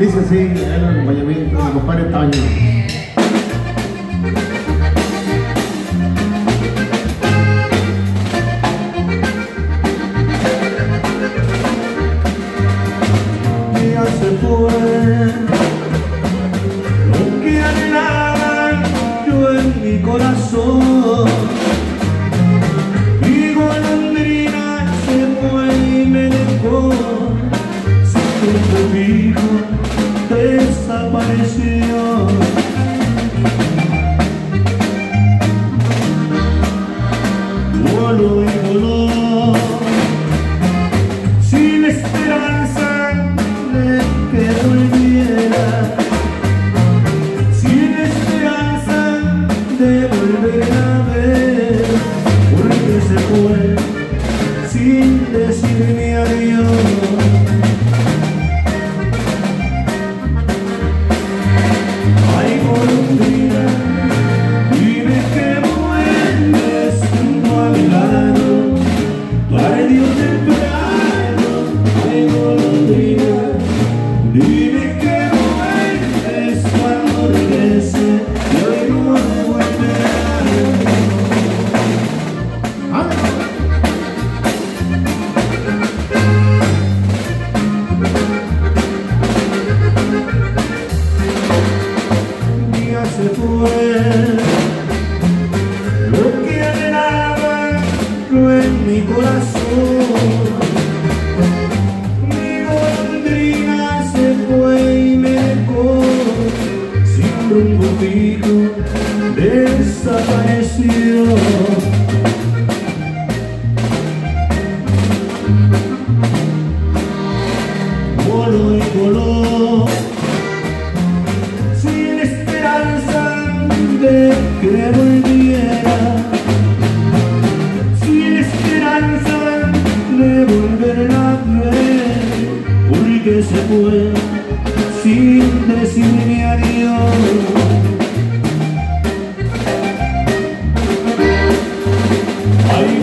Dice así, el acompañamiento de mi compadre Toño. Ya se fue lo que anhelaba yo en mi corazón. Mi golondrina se fue y me dejó sin rumbo fijo, desapareció. Voló y voló sin esperanza de que volviera, sin esperanza de volver a ver, porque se fue sin decirme adiós. Ay, golondrina, dime que vuelves junto a mi lado, tarde o temprano. Ay, golondrina, dime que vuelves cuando regrese, y hoy no volverás. Ya se fue lo que anhelaba yo en mi corazón. Mi golondrina se fue y me dejó sin rumbo fijo, desapareció. Voló y voló sin esperanza de que volviera, sin esperanza de volverla a ver, porque se fue sin decirme adiós. Ay,